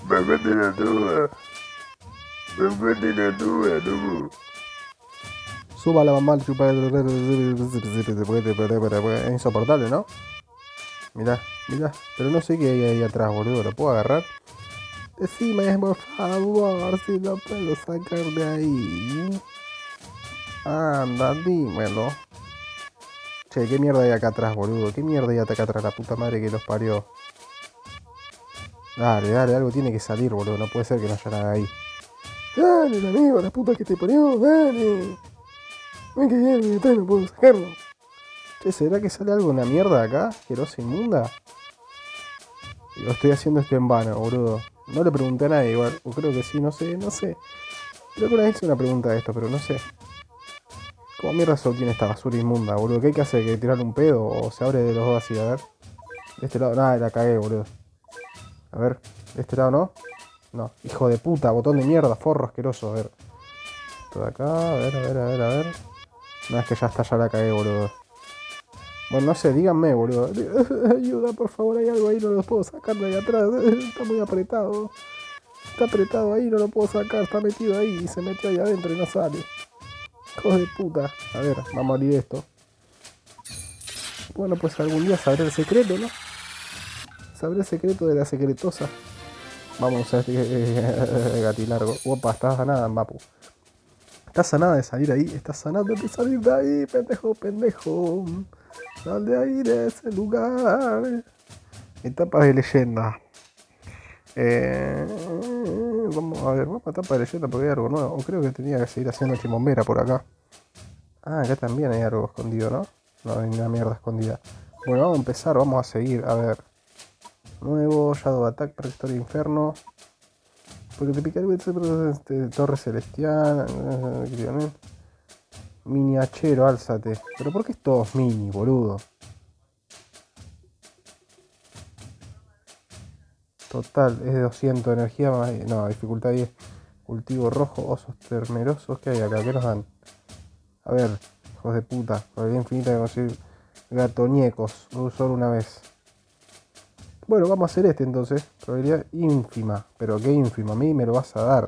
Me metí en la tuba. Me metí en la tuba, loco. Suba la mamá, chupa. Es insoportable, ¿no? Mirá, mirá. Pero no sé qué hay ahí atrás, boludo. ¿Lo puedo agarrar? Decime, por favor, si lo puedo sacar de ahí. Anda, dímelo. Che, ¿qué mierda hay acá atrás, boludo? ¿Qué mierda hay acá atrás? La puta madre que los parió. Dale, dale, algo tiene que salir, boludo. No puede ser que no haya nada ahí. Dale, amigo, la puta que te parió, dale. Ven que viene, no puedo sacarlo. Che, ¿será que sale algo en la mierda de acá? ¿Asquerosa inmunda? Lo estoy haciendo esto en vano, boludo. No le pregunté a nadie igual. O creo que sí, no sé, no sé. Creo que una vez hice una pregunta de esto, pero no sé. ¿Cómo mierda solo tiene esta basura inmunda, boludo? ¿Qué hay que hacer? ¿Que tirarle un pedo? ¿O se abre de los dos así? A ver. De este lado, nada, la cagué, boludo. A ver, de este lado no. No, hijo de puta, botón de mierda, forro asqueroso. A ver. Esto de acá, a ver, a ver, a ver, a ver. No, es que ya está, ya la cagué, boludo. Bueno, no sé, díganme, boludo. Ayuda, por favor, hay algo ahí, no lo puedo sacar de ahí atrás. Está muy apretado. Está apretado ahí, no lo puedo sacar, está metido ahí y se metió ahí adentro y no sale. Hijo de puta. A ver, va a morir esto. Bueno, pues algún día sabré el secreto, ¿no? Sabré el secreto de la secretosa. Vamos a este gatilargo. Opa, está sanada, Mapu. Está sanada de salir ahí. Está sanada de salir de ahí, pendejo, pendejo. Sal de ahí de ese lugar. Etapa de leyenda. Vamos a ver, vamos a etapa de leyenda porque hay algo nuevo. Creo que tenía que seguir haciendo chimombera por acá. Ah, acá también hay algo escondido, ¿no? No hay una mierda escondida. Bueno, vamos a empezar, vamos a seguir. A ver. Nuevo, Shadow Attack, Prehistoria Inferno. Porque te pica el Torre Celestial. Miniachero, álzate. Pero ¿por qué es todo mini, boludo? Total, es de 200 energía más. No, dificultad 10. Cultivo rojo, osos termerosos. ¿Qué hay acá? ¿Qué nos dan? A ver, hijos de puta. Probabilidad infinita de conseguir gatoñecos. Solo una vez. Bueno, vamos a hacer este entonces. Probabilidad ínfima. Pero qué ínfima. A mí me lo vas a dar.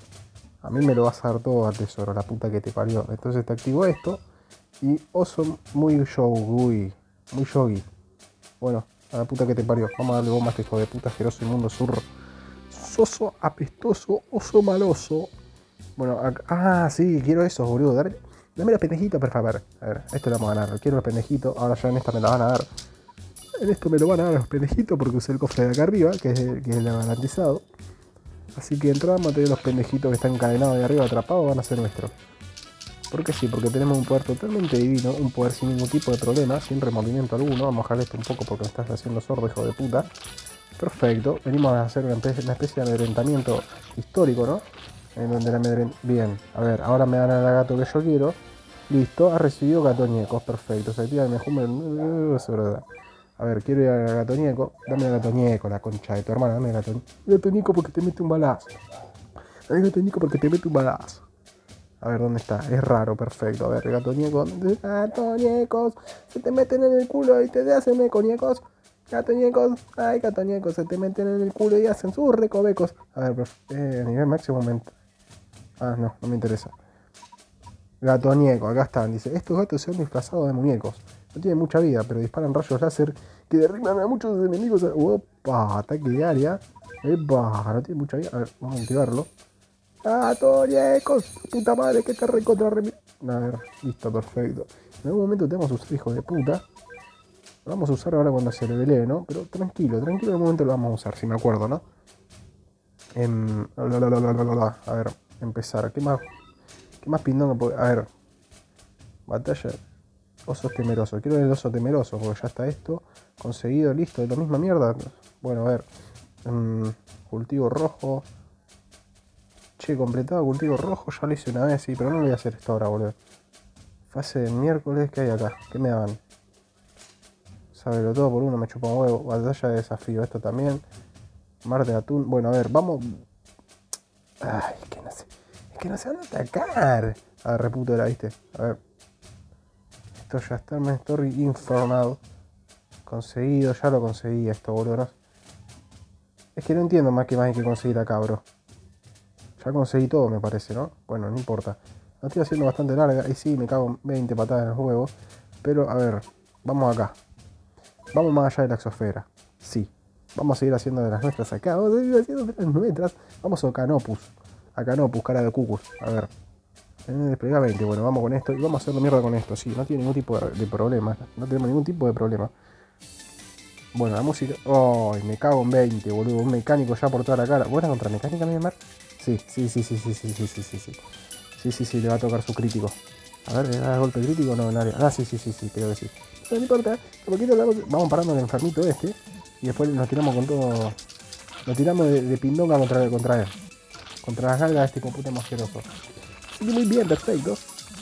A mí me lo vas a dar todo a tesoro. La puta que te parió. Entonces te activo esto. Y oso muy yogi. Muy yogi. Bueno, a la puta que te parió. Vamos a darle bomba a este hijo de puta asqueroso inmundo zurro. Soso apestoso. Oso maloso. Bueno, ah, sí, quiero esos, boludo. Dame los pendejitos, por favor. A ver, esto lo vamos a ganar. Quiero los pendejitos. Ahora ya en esta me la van a dar. En esto me lo van a dar los pendejitos porque usé el cofre de acá arriba, que es el garantizado. Así que entramos a tener los pendejitos que están encadenados de arriba atrapados, van a ser nuestros. Porque sí, porque tenemos un poder totalmente divino, un poder sin ningún tipo de problema, sin remordimiento alguno. Vamos a bajar esto un poco porque me estás haciendo sordo, hijo de puta. Perfecto, venimos a hacer una especie de amedrentamiento histórico, ¿no? En donde la bien, a ver, ahora me dan al gato que yo quiero. Listo, ha recibido gatoñecos, perfecto. Se activa el mejor. Es verdad. A ver, quiero ir al gatoñeco. Dame el gatoñeco, la concha de tu hermana. Dame el gatoñeco porque te mete un balazo. Dame el gatoñeco porque te mete un balazo. A ver, ¿dónde está? Es raro, perfecto. A ver, gatoñeco. Gatoñecos. Se te meten en el culo y te hacen meconiecos. Gatoñecos. Ay, gatoñecos. Se te meten en el culo y hacen sus recovecos. A ver, a nivel máximo aumenta. Ah, no, no me interesa. Gatoñeco, acá están. Dice, estos gatos se han disfrazado de muñecos. No tienen mucha vida, pero disparan rayos láser que derriban a muchos enemigos. Opa, ataque de área. Epa, no tiene mucha vida. A ver, vamos a activarlo. Gatoñecos, puta madre, que te recontra A ver, listo, perfecto. En algún momento tenemos sus hijos de puta. Lo vamos a usar ahora cuando se revele, ¿no? Pero tranquilo, tranquilo, en algún momento lo vamos a usar, si me acuerdo, ¿no? A ver, empezar. ¿Qué más pindón? A ver, batalla. Osos temerosos. Quiero el oso temeroso porque ya está esto. Conseguido, listo. ¿De la misma mierda? Bueno, a ver. Cultivo rojo. Che, completado cultivo rojo. Ya lo hice una vez, sí, pero no lo voy a hacer esto ahora, boludo. Fase de miércoles. ¿Qué hay acá? ¿Qué me daban? Sábelo todo por uno, me chupa un huevo. Batalla de desafío. Esto también. Mar de atún. Bueno, a ver, vamos. Ay, es que no sé. Es que no se van a atacar. A ver, reputo era, ¿viste? A ver. Esto ya está en Story Infernal. Conseguido, ya lo conseguí esto, boludo. Es que no entiendo más que hay que conseguir acá, bro. Ya conseguí todo, me parece, ¿no? Bueno, no importa. La estoy haciendo bastante larga. Y sí, me cago en 20 patadas en el juego. Pero, a ver, vamos acá. Vamos más allá de la exosfera. Sí. Vamos a seguir haciendo de las nuestras acá. Vamos a seguir haciendo de las nuestras. Vamos a Canopus. A Canopus, cara de cucus. A ver. Desplegar 20. Bueno, vamos con esto. Y vamos a hacerlo mierda con esto. Sí, no tiene ningún tipo de problema. No tenemos ningún tipo de problema. Bueno, la música... ¡Ay! Me cago en 20, boludo. Un mecánico ya por toda la cara. ¿Buena contra mecánica, Miramar? Sí, sí, sí, sí, sí, sí, sí, sí, sí, sí. Sí, sí, sí, le va a tocar su crítico. A ver, ¿le da golpe crítico o no en área? Ah, sí, sí, sí, sí, creo que sí. No importa, un poquito vamos parando al enfermito este. Y después nos tiramos con todo. Nos tiramos de pindonga contra él. Contra las galgas de este computo asqueroso. Así que muy bien, perfecto.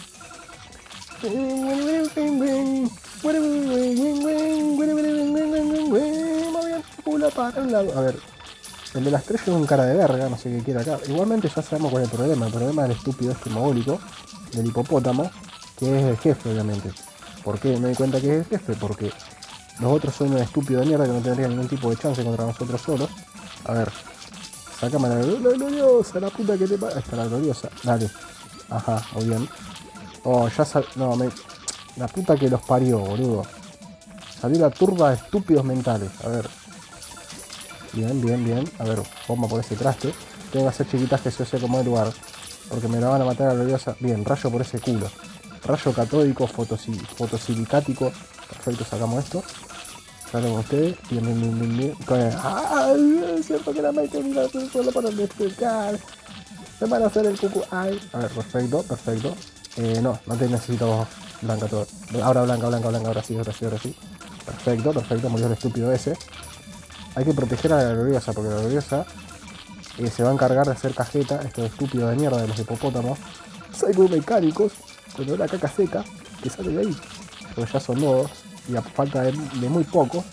A ver, el de las tres es un cara de verga, no sé qué quiere acá. Igualmente ya sabemos cuál es el problema. El problema del estúpido este mogólico, del hipopótamo, que es el jefe, obviamente. ¿Por qué me di cuenta que es el jefe? Porque los otros son un estúpido de mierda que no tendrían ningún tipo de chance contra nosotros solos. A ver, sácame la gloriosa, la puta que te pasa. Esta la gloriosa, dale. Ajá, muy bien. Oh, ya sal... No, la puta que los parió, boludo. Salió la turba de estúpidos mentales. A ver. Bien, bien, bien. A ver, bomba por ese traste. Tengo que hacer chiquitas que se como el lugar. Porque me la van a matar a la gloriosa. Bien, rayo por ese culo. Rayo catódico, fotosilicático. Perfecto, sacamos esto. Sale con ustedes. Bien, bien, bien, bien, bien. ¡Ah! Es cierto que la maite mira solo para despegar. Me van a hacer el cucu. Ay. A ver, perfecto, perfecto. No te necesito blanca todo. Ahora blanca, blanca, blanca. Ahora sí, ahora sí, ahora sí. Perfecto, perfecto. Murió el estúpido ese. Hay que proteger a la gloriosa, porque la gloriosa se va a encargar de hacer cajeta, estos estúpidos de mierda de los hipopótamos, mecánicos, cuando la caca seca, que sale de ahí. Porque ya son dos, y a falta de muy poco,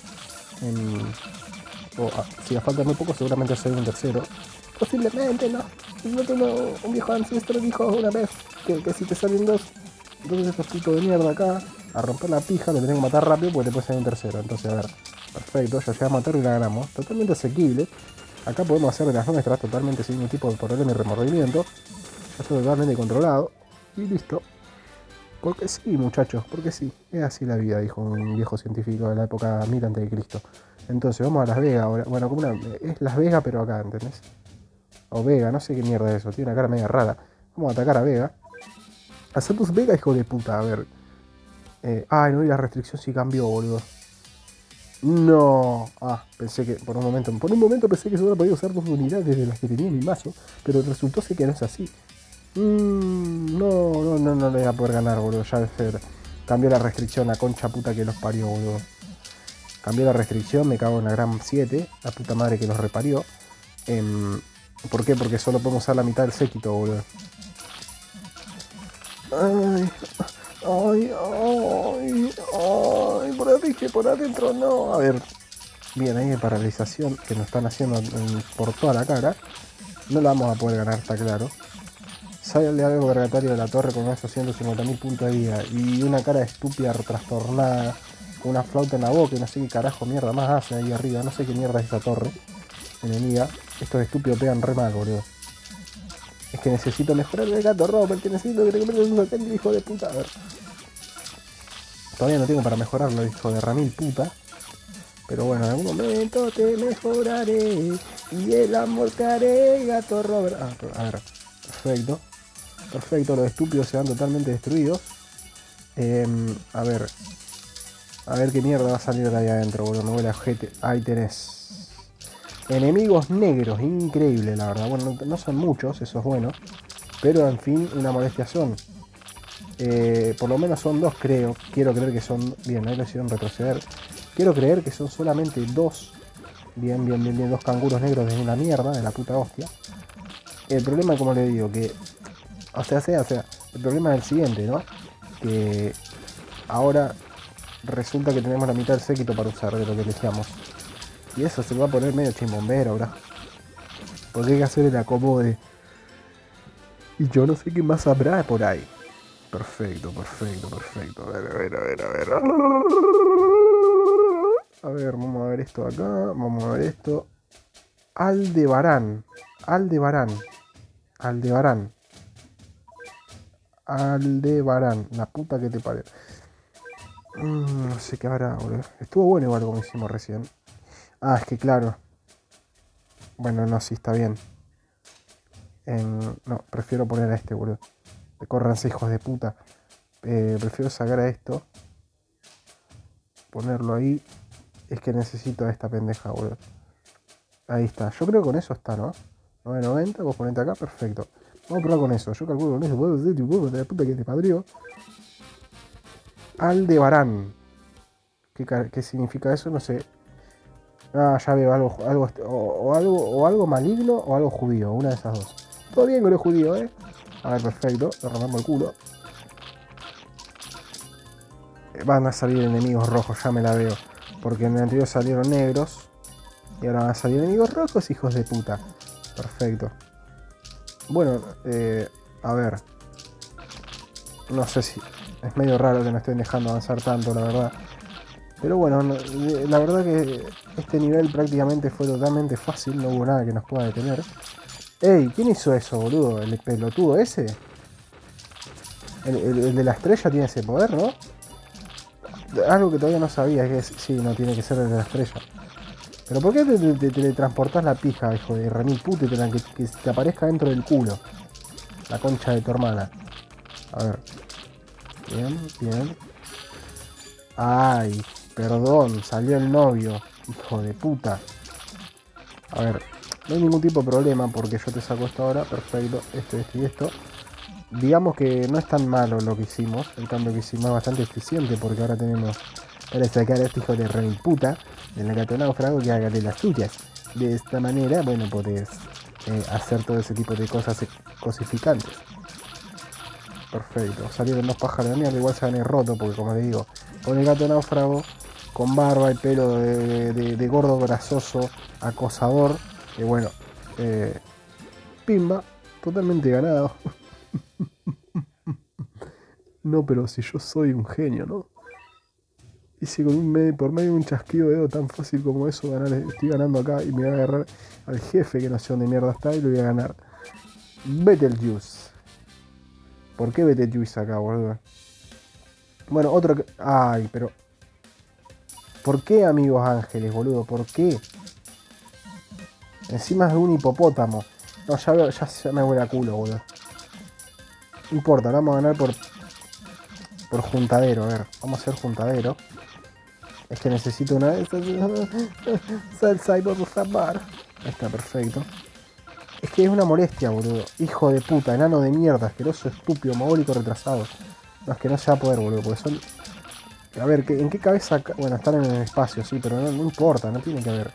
si a falta de muy poco, seguramente será un tercero. Posiblemente, no. No tengo un viejo ancestro dijo una vez que si te salen dos, entonces estos putos de mierda acá, a romper la pija, lo tienen que matar rápido porque te puede salir un tercero. Entonces, a ver. Perfecto, ya llega a matar y la ganamos. Totalmente asequible. Acá podemos hacer de las nuestras totalmente sin ningún tipo de problema y remordimiento. Ya está totalmente controlado. Y listo. Porque sí, muchachos, porque sí. Es así la vida, dijo un viejo científico de la época 1000 a.C. Entonces vamos a Las Vegas ahora. Bueno, como es Las Vegas pero acá, ¿entendés? O Vega, no sé qué mierda es eso. Tiene una cara media rara. Vamos a atacar a Vega. Hacemos Vega, hijo de puta, a ver. Ay, no, y la restricción sí cambió, boludo. No, pensé que por un momento pensé que se hubiera podido usar dos unidades de las que tenía en mi mazo, pero resultó ser que no es así. No le voy a poder ganar, boludo. Ya cambió la restricción, la concha puta que los parió, boludo. Cambió la restricción, me cago en la gran 7, la puta madre que los reparió. ¿Por qué? Porque solo podemos usar la mitad del séquito, boludo. Ay, por adentro, no. A ver, bien, ahí de paralización que nos están haciendo por toda la cara. No la vamos a poder ganar, está claro. Sale algo gregatario de la torre con esos 150.000 puntos de vida y una cara estúpida, trastornada, con una flauta en la boca y no sé qué carajo mierda más hace ahí arriba. No sé qué mierda es esa torre enemiga. Estos estúpidos pegan re mal, boludo. Es que necesito mejorar el gato Robert, que necesito que te compres un satélite, hijo de puta. A ver. Todavía no tengo para mejorarlo, hijo de Ramil puta. Pero bueno, en algún momento te mejoraré y el amor te haré, gato Robert. A ver, perfecto. Perfecto, los estúpidos se van totalmente destruidos. A ver. A ver qué mierda va a salir de ahí adentro, boludo. Me huele a gente. Ahí tenés. Enemigos negros, increíble la verdad. Bueno, no son muchos, eso es bueno. Pero en fin, una molestia son. Por lo menos son dos, creo. Quiero creer que son... Bien, ahí lo hicieron retroceder. Quiero creer que son solamente dos. Bien, dos canguros negros de una mierda, de la puta hostia. El problema, como le digo, que... O sea, el problema es el siguiente, ¿no? Que ahora resulta que tenemos la mitad del séquito para usar de lo que elegíamos. Y eso se va a poner medio chimbombero, bro. Porque hay que hacer el acomode. Y yo no sé qué más habrá por ahí. Perfecto. A ver. A ver, vamos a ver esto acá. Vamos a ver esto. Aldebarán. Aldebarán. Aldebarán. Aldebarán. La puta que te parió. No sé qué habrá, boludo. Estuvo bueno igual como hicimos recién. Ah, es que claro. Bueno, no, sí, está bien. No, prefiero poner a este, boludo. Córranse, hijos de puta. Prefiero sacar a esto. Ponerlo ahí. Es que necesito a esta pendeja, boludo. Ahí está. Yo creo que con eso está, ¿no? 990, vos ponete acá, perfecto. Vamos a probar con eso. Yo calculo con eso. Puedo decir, tu huevo de la puta que te padrió. Aldebarán. ¿Qué significa eso? No sé. Ah, ya veo algo maligno o algo judío. Una de esas dos. Todo bien con el judío, ¿eh? A ver, perfecto. Le romamos el culo. Van a salir enemigos rojos, ya me la veo. Porque en el anterior salieron negros. Y ahora van a salir enemigos rojos, hijos de puta. Perfecto. Bueno, a ver. No sé si... Es medio raro que no estén dejando avanzar tanto, la verdad. Pero bueno, la verdad que este nivel prácticamente fue totalmente fácil. No hubo nada que nos pueda detener. ¡Ey! ¿Quién hizo eso, boludo? ¿El pelotudo ese? El de la estrella tiene ese poder, ¿no? Algo que todavía no sabía es que sí, no tiene que ser el de la estrella. Pero ¿por qué te teletransportás la pija, hijo de remil puta, y que te aparezca dentro del culo? La concha de tu hermana. A ver. Bien, bien. Ay, perdón, salió el novio. Hijo de puta. A ver, no hay ningún tipo de problema porque yo te saco esto ahora. Perfecto, esto y esto. Digamos que no es tan malo lo que hicimos. El cambio que hicimos es bastante eficiente porque ahora tenemos para sacar a este hijo de remil puta del gato náufrago que haga de las suyas. De esta manera, bueno, podés hacer todo ese tipo de cosas cosificantes. Perfecto, salieron dos pájaros de mierda, igual se van a ir roto porque como les digo, con el gato náufrago, con barba y pelo de gordo grasoso, acosador, que bueno, pimba, totalmente ganado. No, pero si yo soy un genio, ¿no? Y si por medio de un chasquido de dedo tan fácil como eso estoy ganando acá y me voy a agarrar al jefe que no sé dónde mierda está y lo voy a ganar. Betelgeuse. ¿Por qué Betelgeuse acá, boludo? Bueno, otro que... Ay, pero... ¿Por qué, amigos ángeles, boludo? ¿Por qué? Encima es un hipopótamo. No, ya veo, ya me huele a culo, boludo. No importa, vamos a ganar por juntadero, a ver. Vamos a hacer juntadero. Es que necesito una de estas. Salsa y vamos a bar. Está perfecto. Es que es una molestia, boludo. Hijo de puta, enano de mierda, asqueroso, estúpido, mogólico, retrasado. No, es que no se va a poder, boludo, porque son... A ver, ¿en qué cabeza...? Bueno, están en el espacio, sí, pero no importa, no tiene que haber...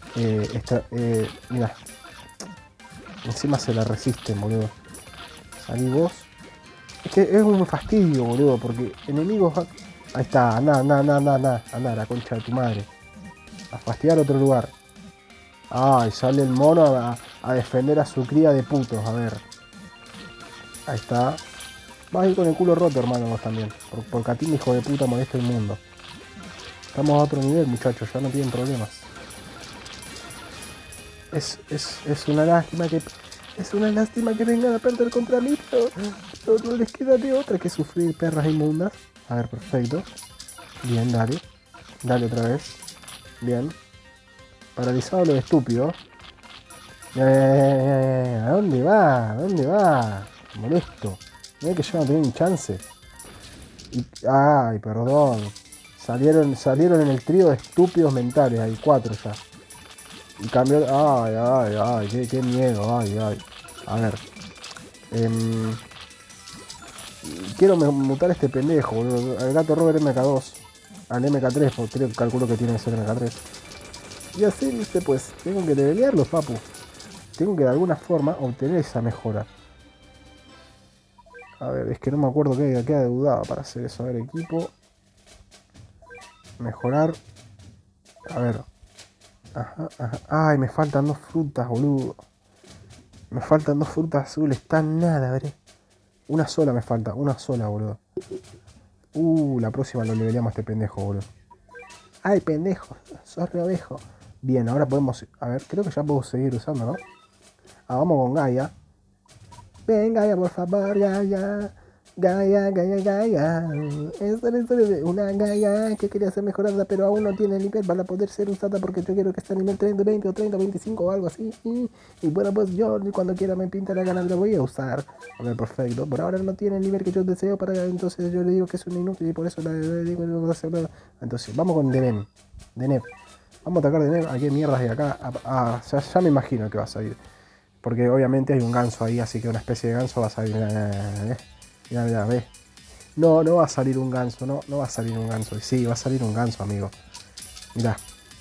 Mira. Encima se la resisten, boludo. Salí vos. Es que es un fastidio, boludo, porque enemigos... Ahí está, anda, la concha de tu madre. A fastidiar otro lugar. Ay, sale el mono a defender a su cría de putos, a ver. Ahí está. Vas a ir con el culo roto, hermano, vos también. Porque a ti, hijo de puta, molesta el mundo. Estamos a otro nivel, muchachos, ya no tienen problemas. Es una lástima que... Es una lástima que vengan a perder contra mí, pero no les queda de otra que sufrir, perras inmundas. A ver, perfecto. Bien, dale. Dale otra vez. Bien. Paralizado lo estúpido. ¿A dónde va? ¿A dónde va? Molesto. Mira que yo no tenía ni chance. Ay, perdón. Salieron en el trío de estúpidos mentales. Hay 4 ya. Y cambió... Ay, qué miedo. Ay. A ver. Quiero mutar a este pendejo, boludo. Al gato Robert MK2. Al MK3, porque calculo que tiene que ser MK3. Y así, viste, pues, tengo que levelearlos, papu. Tengo que de alguna forma obtener esa mejora. A ver, es que no me acuerdo qué queda deudado para hacer eso. A ver, equipo. Mejorar. A ver. Ajá. Ay, me faltan 2 frutas, boludo. Me faltan 2 frutas azules. Está nada, veré. Una sola me falta. Una sola, boludo. La próxima lo leveleamos a este pendejo, boludo. Ay, pendejo. Sos re ovejo. Bien, ahora podemos... A ver, creo que ya puedo seguir usando, ¿no? Ah, vamos con Gaia. Ven, Gaia, por favor, Gaia. Gaia, Gaia, Gaia. Esta es una Gaia que quería ser mejorada, pero aún no tiene nivel para poder ser usada porque yo quiero que esté a nivel 30, 20 o 30, 25 o algo así. Y bueno, pues yo cuando quiera me pinta la gana la voy a usar. A ver, perfecto. Por ahora no tiene el nivel que yo deseo para... Entonces yo le digo que es un inútil y por eso le digo que no va a hacer nada. Entonces, vamos con Denen. Deneb. Vamos a atacar Deneb. ¿A qué mierdas hay acá? Ya me imagino que va a salir. Porque obviamente hay un ganso ahí, así que una especie de ganso va a salir. Mira, mira, ve. No, no va a salir un ganso, no va a salir un ganso. Sí, va a salir un ganso, amigo. Mirá.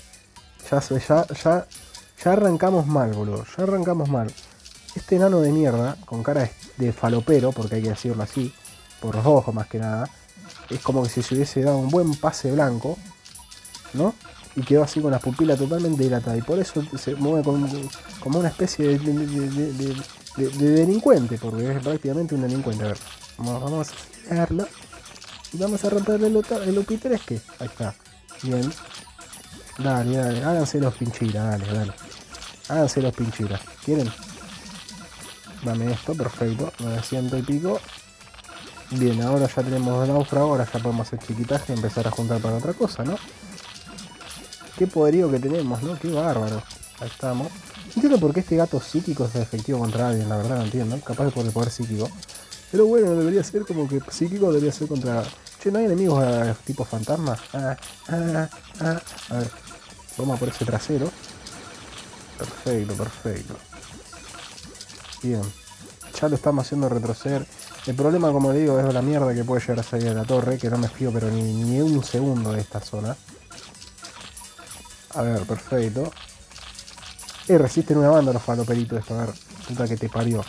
Ya arrancamos mal, boludo. Ya arrancamos mal. Este enano de mierda, con cara de falopero, porque hay que decirlo así, por los ojos más que nada, es como que si se hubiese dado un buen pase blanco, ¿no? Y quedó así con las pupilas totalmente dilatadas. Y por eso se mueve como una especie de delincuente, porque es prácticamente un delincuente. A ver, vamos a hacerlo. Y vamos a romperle el upitresque. Ahí está. Bien. Dale, dale. Háganse los pinchiras, dale, dale. Háganse los pinchiras. ¿Quieren? Dame esto, perfecto. 900 y pico. Bien, ahora ya tenemos náufrago. Ahora ya podemos hacer chiquitaje y empezar a juntar para otra cosa, ¿no? Qué poderío que tenemos, ¿no? Qué bárbaro. Ahí estamos. No entiendo por qué este gato psíquico es efectivo contra alguien, la verdad no entiendo. Capaz de por el poder psíquico. Pero bueno, debería ser como que psíquico debería ser contra... Che, ¿no hay enemigos tipo fantasma? A ver, vamos a por ese trasero. Perfecto, perfecto. Bien. Ya lo estamos haciendo retroceder. El problema, como le digo, es la mierda que puede llegar a salir de la torre, que no me fío pero ni un segundo de esta zona. A ver, perfecto. Resisten una banda los faloperitos esto, a ver. Puta que te parió.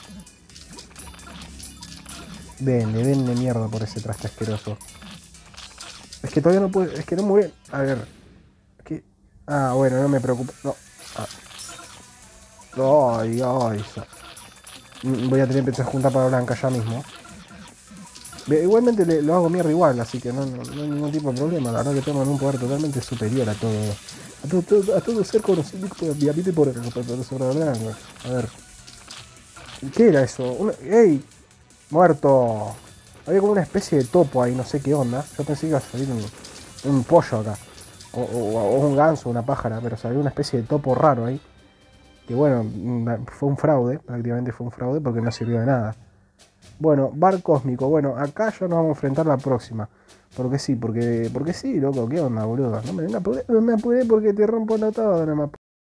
Denle mierda por ese traste asqueroso. Es que todavía no puede. Es que no muere. A ver. ¿Qué? Ah, bueno, no me preocupo. No. Ay, ay. Voy a tener que empezar a juntar para blanca ya mismo. Igualmente lo hago mierda igual, así que no hay ningún tipo de problema. La verdad que tengo un poder totalmente superior a todo ser conocido por el sobre blanco. A ver. ¿Qué era eso? ¡Ey! ¡Muerto! Había como una especie de topo ahí, no sé qué onda. Yo pensé que iba a salir un pollo acá. O un ganso, una pájara, pero salió una especie de topo raro ahí. Que bueno, fue un fraude, prácticamente fue un fraude porque no sirvió de nada. Bueno, bar cósmico. Bueno, acá ya nos vamos a enfrentar la próxima. Porque sí, porque sí, loco, ¿qué onda, boludo? No me apuré porque te rompo la tabla,